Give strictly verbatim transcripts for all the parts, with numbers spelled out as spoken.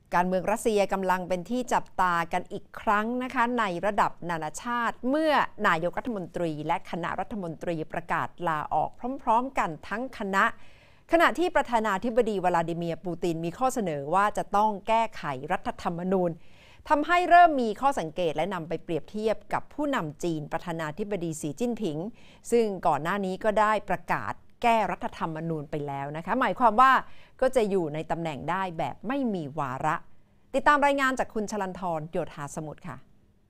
การเมืองรัสเซียกำลังเป็นที่จับตากันอีกครั้งนะคะในระดับนานาชาติเมื่อนายกรัฐมนตรีและคณะรัฐมนตรีประกาศลาออกพร้อมๆกันทั้งคณะขณะที่ประธานาธิบดีวลาดิเมียร์ปูตินมีข้อเสนอว่าจะต้องแก้ไขรัฐธรรมนูญทำให้เริ่มมีข้อสังเกตและนำไปเปรียบเทียบกับผู้นำจีนประธานาธิบดีสีจิ้นผิงซึ่งก่อนหน้านี้ก็ได้ประกาศแก้รัฐธรรมนูญไปแล้วนะคะหมายความว่าก็จะอยู่ในตำแหน่งได้แบบไม่มีวาระติดตามรายงานจากคุณชลันทร โยธาสมุทรค่ะ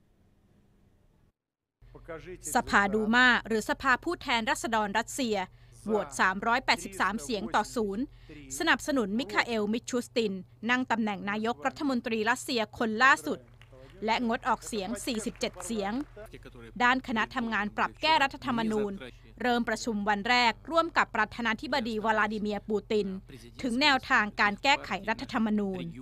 สภาดูมาหรือสภาผู้แทนราษฎรรัสเซียโหวตสามร้อยแปดสิบสามเสียงต่อศูนย์สนับสนุนมิคาเอล มิชูสตินนั่งตำแหน่งนายกรัฐมนตรีรัสเซียคนล่าสุดและงดออกเสียงสี่สิบเจ็ดเสียงด้านคณะทำงานปรับแก้รัฐธรรมนูญเริ่มประชุมวันแรกร่วมกับประธานาธิบดีวลาดิเมียร์ปูตินถึงแนวทางการแก้ไขรัฐธรรมนูญ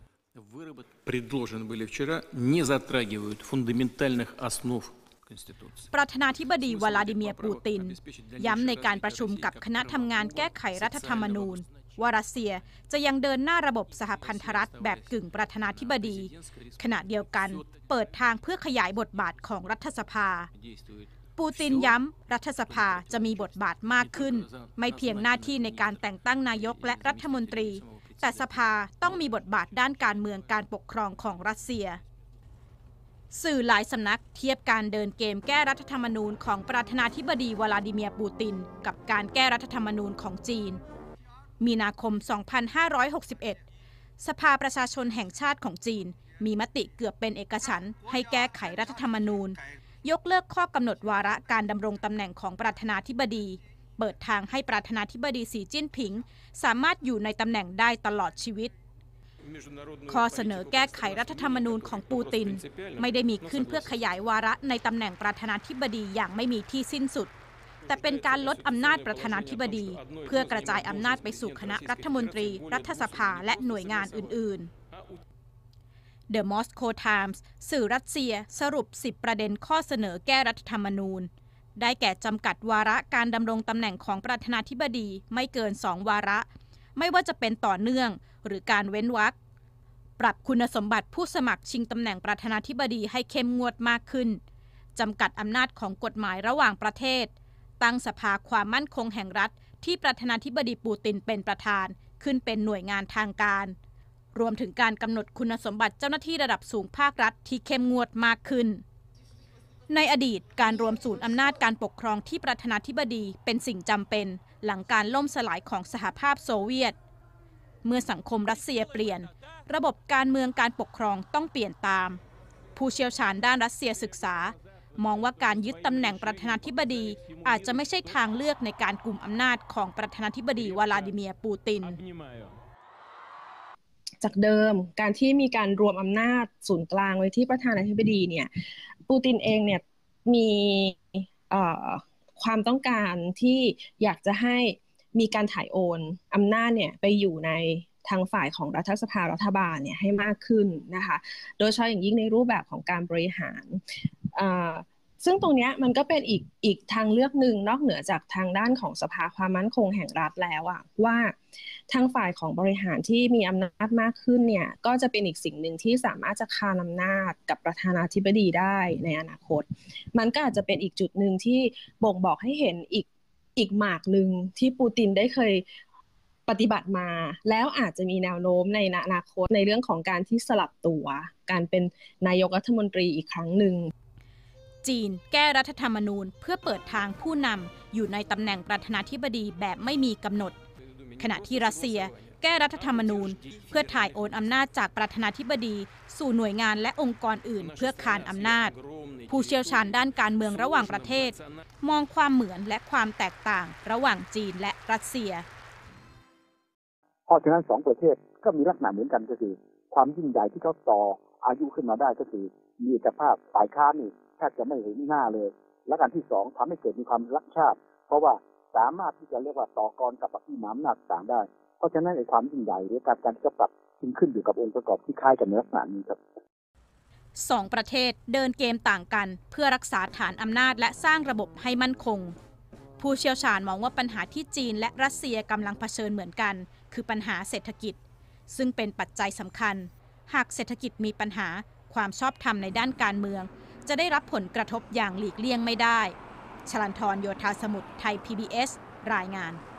предложены были вчера, не затрагивают фундаментальных основ Конституции. ประธานาธิบดีวลาดิเมียร์ปูตินย้ำในการประชุมกับคณะทำงานแก้ไขรัฐธรรมนูญว่ารัสเซียจะยังเดินหน้าระบบสหพันธรัฐแบบกึ่งประธานาธิบดีขณะเดียวกันเปิดทางเพื่อขยายบทบาทของรัฐสภาปูตินย้ำรัฐสภาจะมีบทบาทมากขึ้นไม่เพียงหน้าที่ในการแต่งตั้งนายกและรัฐมนตรีแต่สภาต้องมีบทบาทด้านการเมืองการปกครองของรัสเซียสื่อหลายสำนักเทียบการเดินเกมแก้รัฐธรรมนูญของประธานาธิบดีวลาดิเมียร์ปูตินกับการแก้รัฐธรรมนูญของจีนมีนาคม สองพันห้าร้อยหกสิบเอ็ด สภาประชาชนแห่งชาติของจีนมีมติเกือบเป็นเอกฉันท์ให้แก้ไขรัฐธรรมนูญยกเลิกข้อกำหนดวาระการดำรงตำแหน่งของประธานาธิบดีเปิดทางให้ประธานาธิบดีสีจิ้นผิงสามารถอยู่ในตำแหน่งได้ตลอดชีวิตข้อเสนอแก้ไขรัฐธรรมนูญของปูตินไม่ได้มีขึ้นเพื่อขยายวาระในตำแหน่งประธานาธิบดีอย่างไม่มีที่สิ้นสุดแต่เป็นการลดอำนาจประธานาธิบดีเพื่อกระจายอำนาจไปสู่คณะรัฐมนตรีรัฐสภาและหน่วยงานอื่นๆ The Moscow Times สื่อรัสเซียสรุปสิบประเด็นข้อเสนอแก้รัฐธรรมนูญได้แก่จำกัดวาระการดำรงตำแหน่งของประธานาธิบดีไม่เกินสองวาระไม่ว่าจะเป็นต่อเนื่องหรือการเว้นวรรคปรับคุณสมบัติผู้สมัครชิงตำแหน่งประธานาธิบดีให้เข้มงวดมากขึ้นจำกัดอำนาจของกฎหมายระหว่างประเทศตั้งสภาความมั่นคงแห่งรัฐที่ประธานาธิบดีปูตินเป็นประธานขึ้นเป็นหน่วยงานทางการรวมถึงการกำหนดคุณสมบัติเจ้าหน้าที่ระดับสูงภาครัฐที่เข้มงวดมากขึ้นในอดีตการรวมศูนย์อำนาจการปกครองที่ประธานาธิบดีเป็นสิ่งจำเป็นหลังการล่มสลายของสหภาพโซเวียตเมื่อสังคมรัสเซียเปลี่ยนระบบการเมืองการปกครองต้องเปลี่ยนตามผู้เชี่ยวชาญด้านรัสเซียศึกษามองว่าการยึดตำแหน่งประธานาธิบดีอาจจะไม่ใช่ทางเลือกในการกุมอำนาจของประธานาธิบดีวลาดิเมียร์ปูตินจากเดิมการที่มีการรวมอำนาจศูนย์กลางไว้ที่ประธานาธิบดีเนี่ยปูตินเองเนี่ยมีความต้องการที่อยากจะให้มีการถ่ายโอนอำนาจเนี่ยไปอยู่ในทางฝ่ายของรัฐสภารัฐบาลเนี่ยให้มากขึ้นนะคะโดยเฉพาะอย่างยิ่งในรูปแบบของการบริหารซึ่งตรงนี้มันก็เป็นอีกอีกทางเลือกหนึ่งนอกเหนือจากทางด้านของสภาความมั่นคงแห่งรัฐแล้วอะว่าทางฝ่ายของบริหารที่มีอำนาจมากขึ้นเนี่ยก็จะเป็นอีกสิ่งหนึ่งที่สามารถจะคานอำนาจกับประธานาธิบดีได้ในอนาคตมันก็อาจจะเป็นอีกจุดหนึ่งที่บ่งบอกให้เห็นอีกอีกหมากหนึ่งที่ปูตินได้เคยปฏิบัติมาแล้วอาจจะมีแนวโน้มในอนาคตในเรื่องของการที่สลับตัวการเป็นนายกรัฐมนตรีอีกครั้งหนึ่งจีนแก้รัฐธรรมนูญเพื่อเปิดทางผู้นำอยู่ในตำแหน่งประธานาธิบดีแบบไม่มีกำหนดขณะที่รัสเซียแก้รัฐธรรมนูญเพื่อถ่ายโอนอำนาจจากประธานาธิบดีสู่หน่วยงานและองค์กรอื่นเพื่อคานอำนาจผู้เชี่ยวชาญด้านการเมืองระหว่างประเทศมองความเหมือนและความแตกต่างระหว่างจีนและรัสเซียเพราะฉะนั้นสองประเทศก็มีลักษณะเหมือนกันก็คือความยิ่งใหญ่ที่เขาต่ออายุขึ้นมาได้ก็คือมีเอกภาพฝ่ายค้านนี่แทบจะไม่เห็นหน้าเลยและการที่สองทำให้เกิดมีความรักชาติเพราะว่าสามารถที่จะเรียกว่าต่อกรกับผู้นำอำนาจต่างได้เพราะฉะนั้นในความยิ่งใหญ่หรือการการที่จะปรับจึงขึ้นอยู่กับองค์ประกอบที่คล้ายกันในลักษณะนี้ครับสองประเทศเดินเกมต่างกันเพื่อรักษาฐานอำนาจและสร้างระบบให้มั่นคงผู้เชี่ยวชาญมองว่าปัญหาที่จีนและรัสเซียกำลังเผชิญเหมือนกันคือปัญหาเศรษฐกิจซึ่งเป็นปัจจัยสำคัญหากเศรษฐกิจมีปัญหาความชอบธรรมในด้านการเมืองจะได้รับผลกระทบอย่างหลีกเลี่ยงไม่ได้ชลันทร โยธาสมุทร ไทย พี บี เอส รายงาน